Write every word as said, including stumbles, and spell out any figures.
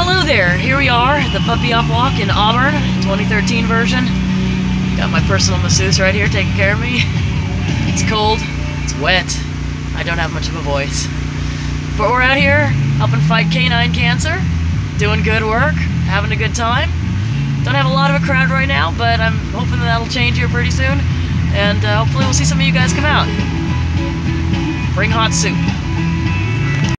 hello there. Here we are, the Puppy Off Walk in Auburn, twenty thirteen version. Got my personal masseuse right here taking care of me. It's cold, it's wet, I don't have much of a voice. But we're out here helping fight canine cancer, doing good work, having a good time. Don't have a lot of a crowd right now, but I'm hoping that that'll change here pretty soon. And uh, hopefully we'll see some of you guys come out. Bring hot soup.